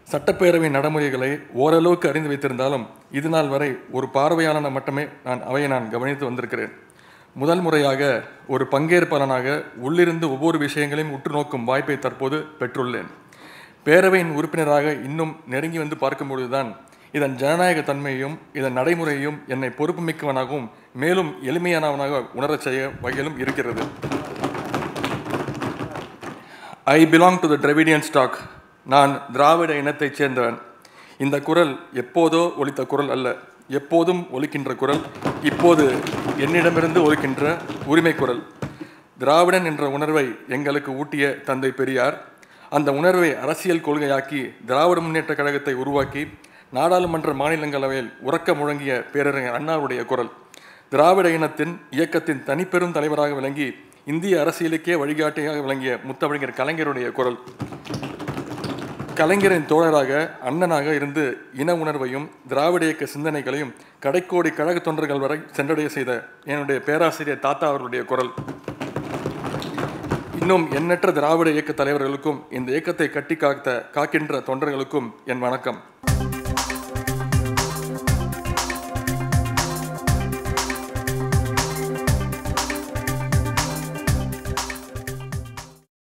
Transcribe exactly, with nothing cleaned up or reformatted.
சட்டப்பேரவை நடைமுறைகளை ஓரளவுக்கு அறிந்து வைத்திருந்தாலும் இது நாள் வரை ஒரு பார்வையாளன மட்டுமே நான் அவையை நான் கவனித்து வந்திருக்கிறேன். முதல் முறையாக ஒரு பங்கேற்பாளனாக உள்ளிருந்து ஒவ்வொரு விஷயங்களையும் உற்று நோக்கும் வாய்ப்பை தற்போது பெற்றுள்ளேன். பேரவையின் உறுப்பினராக இன்னும் நெருங்கி வந்து பார்க்கும்பொழுதுதான் இதன் ஜனநாயக தன்மையையும் இதன் நடைமுறையையும் என்னை பொறுப்புமிக்கவனாகவும் மேலும் எளிமையானவனாக உணரச் செய்ய வகையிலும் இருக்கிறது. I belong to the Dravidian Stock. நான் திராவிட இனத்தைச் சேர்ந்தவன். இந்த குரல் எப்போதோ ஒலித்த குரல் அல்ல, எப்போதும் ஒலிக்கின்ற குரல், இப்போது என்னிடமிருந்து ஒலிக்கின்ற உரிமை குரல். திராவிடன் என்ற உணர்வை எங்களுக்கு ஊட்டிய தந்தை பெரியார் அந்த உணர்வை அரசியல் கொள்கையாக்கி திராவிட முன்னேற்ற கழகத்தை உருவாக்கி நாடாளுமன்ற மாநிலங்களவையில் உறக்க முழங்கிய பேரறிஞர் அண்ணாவுடைய குரல். திராவிட இனத்தின் இயக்கத்தின் தனிப்பெரும் தலைவராக விளங்கி இந்திய அரசியலுக்கே வழிகாட்டியாக விளங்கிய முத்தமிழர் கலைஞருடைய குரல். கலைஞரின் தோழராக அண்ணனாக இருந்து இன உணர்வையும் திராவிட இயக்க சிந்தனைகளையும் கடைக்கோடி கழக தொண்டர்கள் வரை சென்றடைய செய்த என்னுடைய பேராசிரியர் தாத்தா அவர்களுடைய குரல். இன்னும் எண்ணற்ற திராவிட இயக்க தலைவர்களுக்கும் இந்த இயக்கத்தை கட்டி காத்த காக்கின்ற தொண்டர்களுக்கும் என் வணக்கம்.